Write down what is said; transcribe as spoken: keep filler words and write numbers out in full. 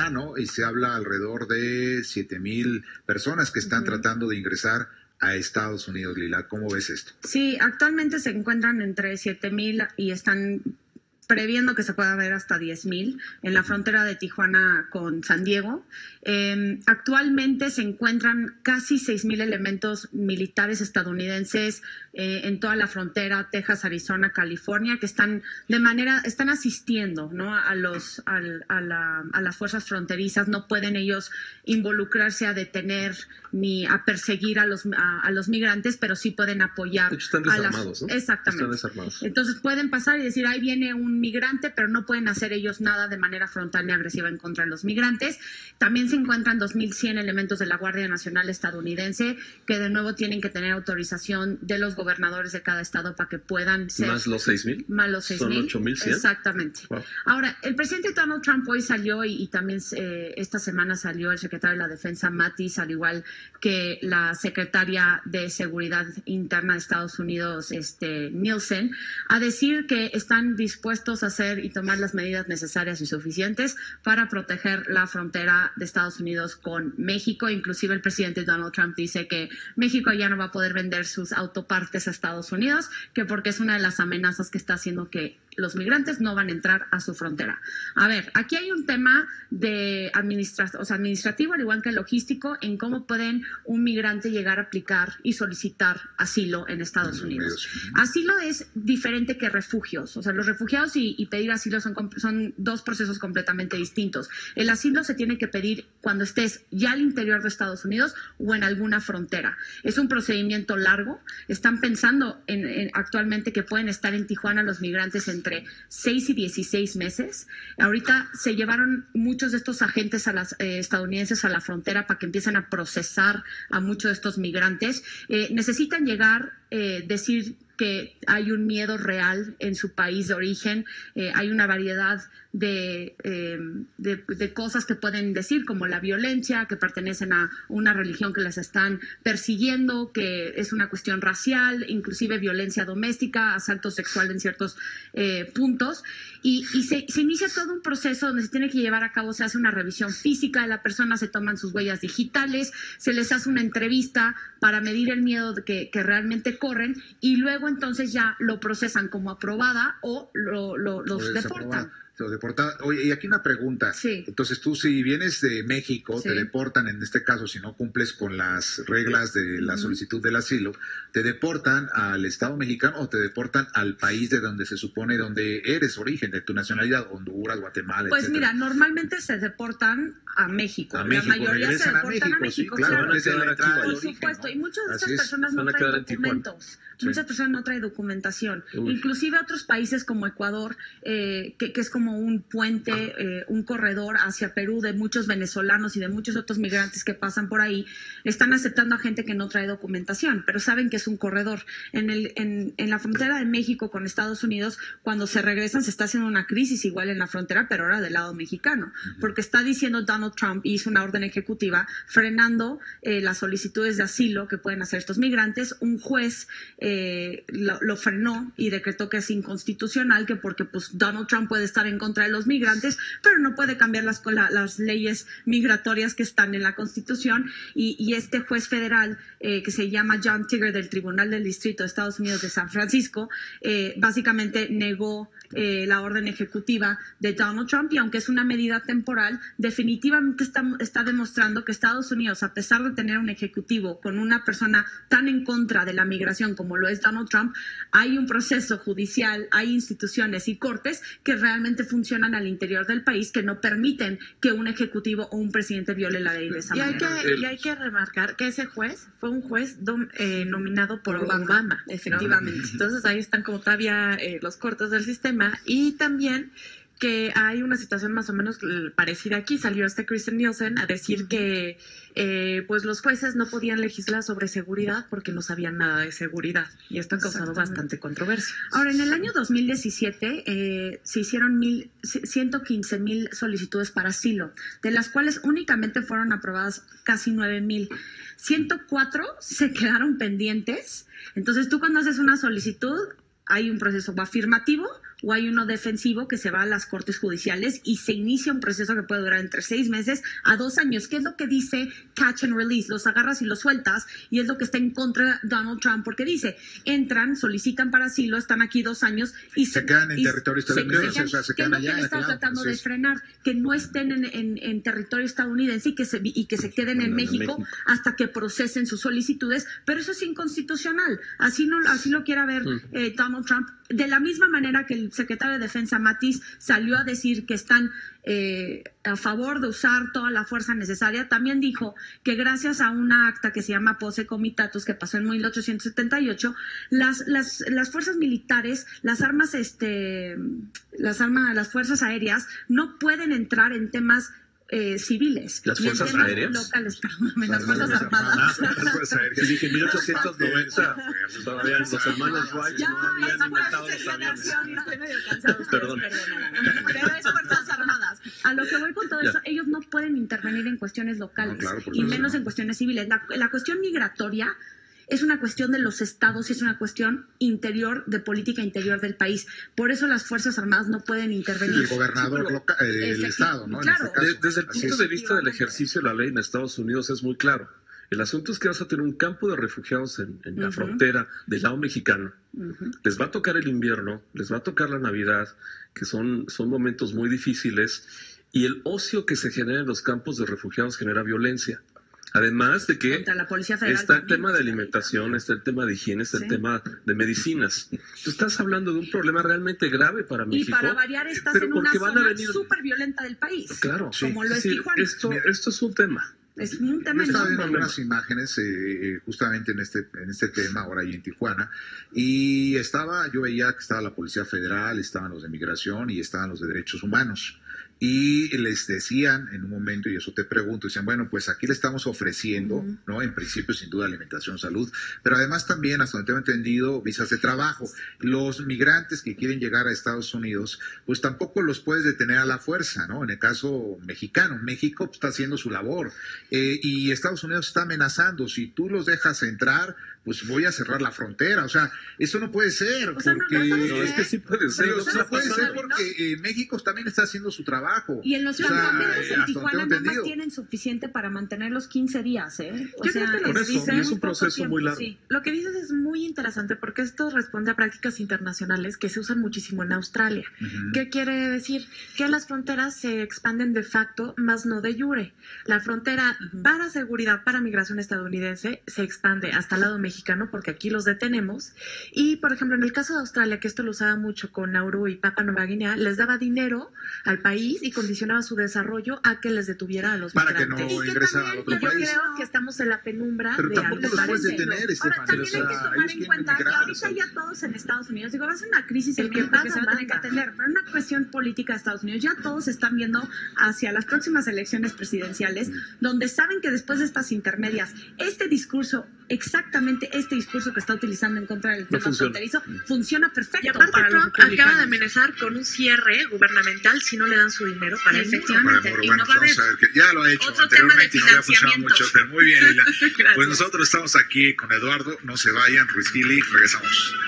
semana, ¿no? Y se habla alrededor de siete mil personas que están uh-huh. tratando de ingresar a Estados Unidos, Lila. ¿Cómo ves esto? Sí, actualmente se encuentran entre siete mil y están previendo que se pueda ver hasta diez mil en la frontera de Tijuana con San Diego. Eh, actualmente se encuentran casi seis mil elementos militares estadounidenses eh, en toda la frontera, Texas, Arizona, California, que están de manera, están asistiendo, ¿no? a, los, a, a, la, a las fuerzas fronterizas. No pueden ellos involucrarse a detener ni a perseguir a los, a, a los migrantes, pero sí pueden apoyar. De hecho, están desarmados, a las, ¿no? Exactamente. Están desarmados. Entonces pueden pasar y decir, ahí viene un migrante, pero no pueden hacer ellos nada de manera frontal ni agresiva en contra de los migrantes. También se encuentran dos mil cien elementos de la Guardia Nacional estadounidense que de nuevo tienen que tener autorización de los gobernadores de cada estado para que puedan ser... ¿Más los seis mil? Más los seis mil. ¿Son ocho mil cien? Exactamente. Wow. Ahora, el presidente Donald Trump hoy salió y, y también eh, esta semana salió el secretario de la Defensa, Mattis, al igual que la secretaria de Seguridad Interna de Estados Unidos, este, Nielsen, a decir que están dispuestos a hacer y tomar las medidas necesarias y suficientes para proteger la frontera de Estados Unidos con México. Inclusive el presidente Donald Trump dice que México ya no va a poder vender sus autopartes a Estados Unidos, que porque es una de las amenazas que está haciendo que los migrantes no van a entrar a su frontera. A ver, aquí hay un tema de administra o sea, administrativo, al igual que logístico, en cómo pueden un migrante llegar a aplicar y solicitar asilo en Estados Unidos. Asilo es diferente que refugios. O sea, los refugiados y, y pedir asilo son, son dos procesos completamente distintos. El asilo se tiene que pedir cuando estés ya al interior de Estados Unidos o en alguna frontera. Es un procedimiento largo. Están pensando en, en, actualmente que pueden estar en Tijuana los migrantes en entre seis y dieciséis meses. Ahorita se llevaron muchos de estos agentes a las, eh, estadounidenses a la frontera para que empiecen a procesar a muchos de estos migrantes. Eh, necesitan llegar, eh, decir que hay un miedo real en su país de origen. Eh, hay una variedad de, eh, de, de cosas que pueden decir, como la violencia, que pertenecen a una religión que les están persiguiendo, que es una cuestión racial, inclusive violencia doméstica, asalto sexual en ciertos eh, puntos. Y, y se, se inicia todo un proceso donde se tiene que llevar a cabo, se hace una revisión física de la persona, se toman sus huellas digitales, se les hace una entrevista para medir el miedo que, que realmente corren y luego entonces ya lo procesan como aprobada o lo, lo, los deportan. Oye, y aquí una pregunta. Sí. Entonces, tú si vienes de México, sí. te deportan, en este caso, si no cumples con las reglas de la solicitud del asilo, ¿te deportan al Estado mexicano o te deportan al país de donde se supone donde eres origen, de tu nacionalidad, Honduras, Guatemala, Pues etcétera? Mira, normalmente se deportan a México. A la México, mayoría se deportan a México, a México, sí, claro. claro. Es la entrada Por del origen, supuesto, ¿no? y muchas de Así estas es. personas no traen documentos. Sí. Muchas personas no traen documentación. Uy. Inclusive otros países como Ecuador, eh, que, que es como un puente, eh, un corredor hacia Perú de muchos venezolanos y de muchos otros migrantes que pasan por ahí, están aceptando a gente que no trae documentación, pero saben que es un corredor. En, el, en, en la frontera de México con Estados Unidos, cuando se regresan se está haciendo una crisis igual en la frontera, pero ahora del lado mexicano, uh-huh. porque está diciendo Donald Trump, hizo una orden ejecutiva frenando eh, las solicitudes de asilo que pueden hacer estos migrantes. Un juez eh, lo, lo frenó y decretó que es inconstitucional, que porque pues Donald Trump puede estar en contra de los migrantes, pero no puede cambiar las, la, las leyes migratorias que están en la Constitución. Y, y este juez federal, eh, que se llama John Tigger, del Tribunal del Distrito de Estados Unidos de San Francisco, eh, básicamente negó eh, la orden ejecutiva de Donald Trump, y aunque es una medida temporal, definitivamente está, está demostrando que Estados Unidos, a pesar de tener un ejecutivo con una persona tan en contra de la migración como lo es Donald Trump, hay un proceso judicial, hay instituciones y cortes que realmente funcionan al interior del país, que no permiten que un ejecutivo o un presidente viole la ley de esa y manera. Hay que, y hay que remarcar que ese juez fue un juez dom, eh, nominado por Obama, Obama, efectivamente. ¿no? Entonces ahí están como todavía eh, los cortes del sistema. Y también que hay una situación más o menos parecida aquí. Salió este Kristen Nielsen a decir que eh, pues los jueces no podían legislar sobre seguridad porque no sabían nada de seguridad, y esto ha causado bastante controversia. Ahora, en el año dos mil diecisiete eh, se hicieron mil, ciento quince mil solicitudes para asilo, de las cuales únicamente fueron aprobadas casi nueve mil. ciento cuatro se quedaron pendientes. Entonces, tú cuando haces una solicitud, hay un proceso afirmativo o hay uno defensivo que se va a las cortes judiciales y se inicia un proceso que puede durar entre seis meses a dos años. ¿Qué es lo que dice catch and release? Los agarras y los sueltas, y es lo que está en contra de Donald Trump, porque dice, entran, solicitan para asilo, están aquí dos años y se, se quedan en y, territorio estadounidense, o sea, se quedan allá. ¿Qué es lo que le está tratando claro, de sí. frenar? Que no estén en, en, en territorio estadounidense y que se, y que se queden en, en México, México hasta que procesen sus solicitudes, pero eso es inconstitucional. Así no, así lo quiere ver eh, Donald Trump. De la misma manera que el secretario de Defensa Mattis salió a decir que están eh, a favor de usar toda la fuerza necesaria, también dijo que gracias a una acta que se llama Posse Comitatus, que pasó en mil ochocientos setenta y ocho, las, las, las fuerzas militares, las armas, este, las armas, las fuerzas aéreas no pueden entrar en temas Eh, civiles. ¿Las y en fuerzas temas aéreas? Locales, perdóname, las, Las fuerzas fuerzas armadas. armadas. Las fuerzas aéreas. Sí, dije, en mil ochocientos noventa, todavía los hermanos Wright Ya, no habían esa inventado fue los la aviones. generación y estoy medio cansado. ustedes, Perdón. perdónenme. Pero es fuerzas armadas. A lo que voy con todo Ya. eso, ellos no pueden intervenir en cuestiones locales, No, claro, por y supuesto, menos no. en cuestiones civiles. La, la cuestión migratoria es una cuestión de los estados y es una cuestión interior, de política interior del país. Por eso las Fuerzas Armadas no pueden intervenir. El gobernador Sí, pero- local, eh, del Efectivo, estado, ¿no? claro. En este caso. De- desde el Así punto es. de vista del ejercicio de la ley en Estados Unidos es muy claro. El asunto es que vas a tener un campo de refugiados en, en la Ujú. frontera del lado mexicano. Ujú. Les va a tocar el invierno, les va a tocar la Navidad, que son, son momentos muy difíciles, y el ocio que se genera en los campos de refugiados genera violencia. Además de que Contra la Policía Federal está el también. tema de alimentación, está el tema de higiene, está Sí. el tema de medicinas. Tú estás hablando de un problema realmente grave para Y México. para variar estás pero en una porque van a zona venir- súper violenta del país. Claro, como lo es sí, Tijuana. esto, esto es un tema. Es un tema Yo estaba viendo enorme. algunas imágenes eh, eh, justamente en este, en este tema, ahora ahí en Tijuana, y estaba, yo veía que estaba la Policía Federal, estaban los de Migración y estaban los de Derechos Humanos. Y les decían en un momento, y eso te pregunto, decían, bueno, pues aquí le estamos ofreciendo, Uh-huh. ¿no? En principio, sin duda, alimentación, salud, pero además también, hasta donde tengo entendido, visas de trabajo. Los migrantes que quieren llegar a Estados Unidos, pues tampoco los puedes detener a la fuerza, ¿no? En el caso mexicano, México está haciendo su labor, eh, y Estados Unidos está amenazando, si tú los dejas entrar, pues voy a cerrar la frontera. O sea, eso no puede ser, O sea, no, porque... no, ¿sabes No, qué? es que sí puede ser. Pero lo que eso está no puede pasando. ser porque eh, México también está haciendo su trabajo. Y en los O sea, campamentos eh, en hasta donde Tijuana tengo nada más entendido. tienen suficiente para mantenerlos quince días, ¿eh? O Yo sea, creo que Por les eso, dicen y es un muy poco proceso tiempo, muy largo. sí. Lo que dices es muy interesante porque esto responde a prácticas internacionales que se usan muchísimo en Australia. Ujú. ¿Qué quiere decir? Que las fronteras se expanden de facto, más no de jure. La frontera Ujú. para seguridad, para migración estadounidense, se expande hasta el lado mexicano porque aquí los detenemos. Y, por ejemplo, en el caso de Australia, que esto lo usaba mucho con Nauru y Papua Nueva Guinea, les daba dinero al país y condicionaba su desarrollo a que les detuviera a los Para que no migrantes. Y que ingresaran al también otro Y yo país. creo que estamos en la penumbra Pero de tampoco algo los puedes parecido. detener, Ahora, Estefan. también O sea, hay que tomar ellos en quieren cuenta que emigrar, ahorita o sea. ya todos en Estados Unidos, digo, va a ser una crisis El el que que, paga, se va a tener que manda. atender, pero una cuestión política de Estados Unidos, ya todos están viendo hacia las próximas elecciones presidenciales, donde saben que después de estas intermedias, este discurso, exactamente este discurso que está utilizando en contra del No tema funciona. fronterizo, funciona perfecto Y aparte para los Trump acaba de republicanos. amenazar con un cierre gubernamental si no le dan su dinero para el Efectivamente. Bueno, y bueno, no va a vamos haber a ver que ya lo ha hecho otro tema de anteriormente y no le ha funcionado financiamiento. mucho, pero muy bien, Lila. Gracias. Pues nosotros estamos aquí con Eduardo, no se vayan, Ruiz Gili, regresamos.